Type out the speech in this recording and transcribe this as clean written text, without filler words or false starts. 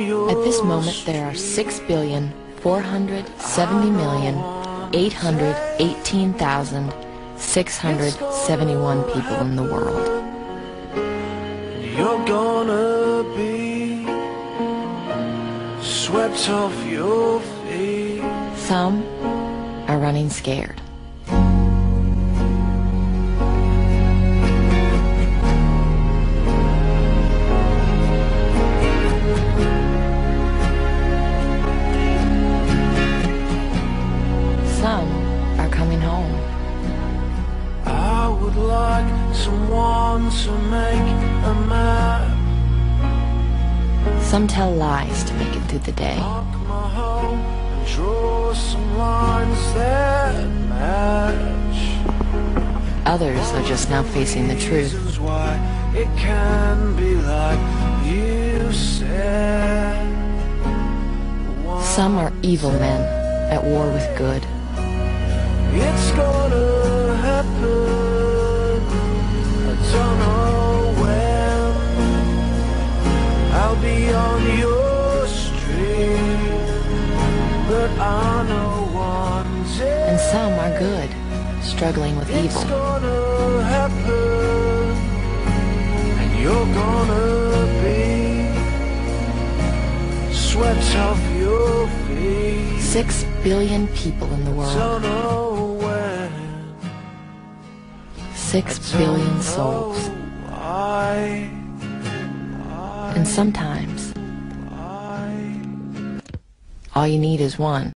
At this moment, there are 6,470,818,671 people in the world. You're gonna be swept off your feet. Some are running scared. Some are coming home. I would like someone to make a map. Some tell lies to make it through the day. Mark my home and draw some lines that match. Others are just now facing the truth. Reasons why it can be like you said. Some are evil men at war with good. It's gonna happen. I don't know when. I'll be on your street, but I know one day. And some are good, struggling with It's evil. gonna happen, and you're gonna be swept off your feet. 6 billion people in the world. Don't know when. 6 billion souls. Why? And sometimes, all you need is one.